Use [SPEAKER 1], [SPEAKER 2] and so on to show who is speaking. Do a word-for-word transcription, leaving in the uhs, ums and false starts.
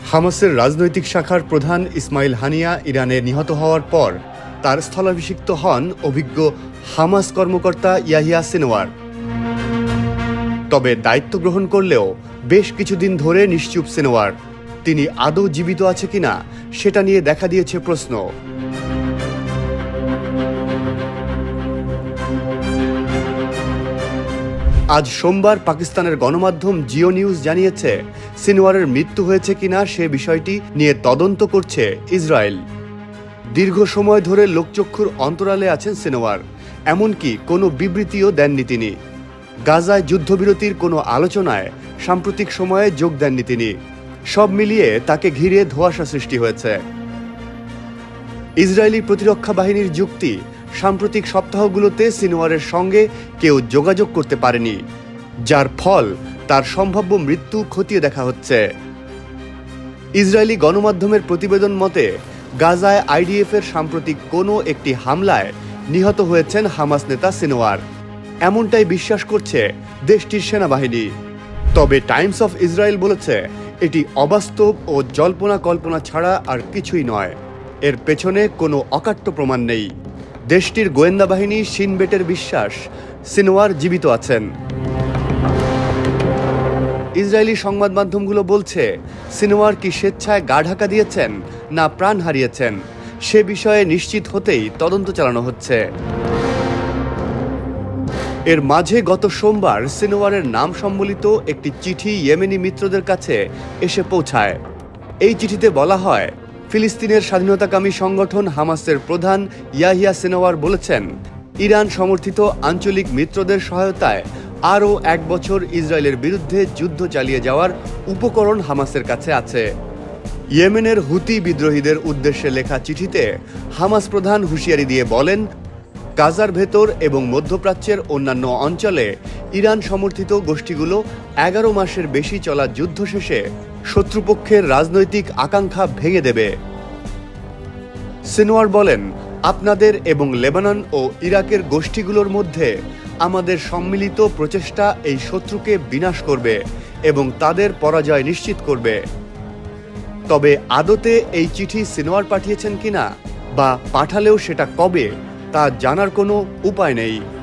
[SPEAKER 1] হামাসের রাজনৈতিক শাখার প্রধান ইসমাইল হানিয়া ইরানে নিহত হওয়ার পর তার স্থলাভিষিক্ত হন অভিজ্ঞ হামাস কর্মকর্তা ইয়াহিয়া সিনওয়ার। তবে দায়িত্ব গ্রহণ করলেও বেশ কিছুদিন ধরে নিশ্চুপ সিনওয়ার। তিনি আদৌ জীবিত আছে কিনা সেটা নিয়ে দেখা দিয়েছে প্রশ্ন। আজ সোমবার পাকিস্তানের গণমাধ্যম জিও নিউজ জানিয়েছে, সিনওয়ারের মৃত্যু হয়েছে কিনা সে বিষয়টি নিয়ে তদন্ত করছে ইসরায়েল। দীর্ঘ সময় ধরে লোকচক্ষুর অন্তরালে আছেন সিনওয়ার, এমনকি কোনো বিবৃতিও দেননি তিনি। গাজায় যুদ্ধবিরতির কোনো আলোচনায় সাম্প্রতিক সময়ে যোগ দেননি তিনি। সব মিলিয়ে তাকে ঘিরে ধোঁয়াশা সৃষ্টি হয়েছে। ইসরায়েলি প্রতিরক্ষা বাহিনীর যুক্তি, সাম্প্রতিক সপ্তাহগুলোতে সিনওয়ারের সঙ্গে কেউ যোগাযোগ করতে পারেনি, যার ফল তার সম্ভাব্য মৃত্যু খতিয়ে দেখা হচ্ছে। ইসরায়েলি গণমাধ্যমের প্রতিবেদন মতে গাজায় আইডিএফ এর সাম্প্রতিক কোনো একটি হামলায় নিহত হয়েছেন হামাস নেতা সিনওয়ার, এমনটাই বিশ্বাস করছে দেশটির সেনাবাহিনী। তবে টাইমস অফ ইসরায়েল বলেছে এটি অবাস্তব ও জল্পনা কল্পনা ছাড়া আর কিছুই নয়। এর পেছনে কোনো অকাট্য প্রমাণ নেই। দেশটির গোয়েন্দা বাহিনী শিন বেটের বিশ্বাস সিনওয়ার জীবিত আছেন। ইসরায়েলি সংবাদ মাধ্যমগুলো বলছে সিনওয়ার কি স্বেচ্ছায় গা ঢাকা দিয়েছেন না প্রাণ হারিয়েছেন সে বিষয়ে নিশ্চিত হতেই তদন্ত চালানো হচ্ছে। এর মাঝে গত সোমবার সিনওয়ারের নাম সম্বলিত একটি চিঠি ইয়েমেনি মিত্রদের কাছে এসে পৌঁছায়। এই চিঠিতে বলা হয়, ফিলিস্তিনের স্বাধীনতাকামী সংগঠন হামাসের প্রধান ইয়াহিয়া সিনওয়ার বলেছেন, ইরান সমর্থিত আঞ্চলিক মিত্রদের সহায়তায় আরও এক বছর ইসরায়েলের বিরুদ্ধে যুদ্ধ চালিয়ে যাওয়ার উপকরণ হামাসের কাছে আছে। ইয়েমেনের হুতি বিদ্রোহীদের উদ্দেশ্যে লেখা চিঠিতে হামাস প্রধান হুঁশিয়ারি দিয়ে বলেন, গাজার ভেতর এবং মধ্যপ্রাচ্যের অন্যান্য অঞ্চলে ইরান সমর্থিত গোষ্ঠীগুলো এগারো মাসের বেশি চলা যুদ্ধ শেষে শত্রুপক্ষের রাজনৈতিক আকাঙ্ক্ষা ভেঙে দেবে। সিনওয়ার বলেন, আপনাদের এবং লেবানন ও ইরাকের গোষ্ঠীগুলোর মধ্যে আমাদের সম্মিলিত প্রচেষ্টা এই শত্রুকে বিনাশ করবে এবং তাদের পরাজয় নিশ্চিত করবে। তবে আদতে এই চিঠি সিনওয়ার পাঠিয়েছেন কিনা বা পাঠালেও সেটা কবে তা জানার কোনো উপায় নেই।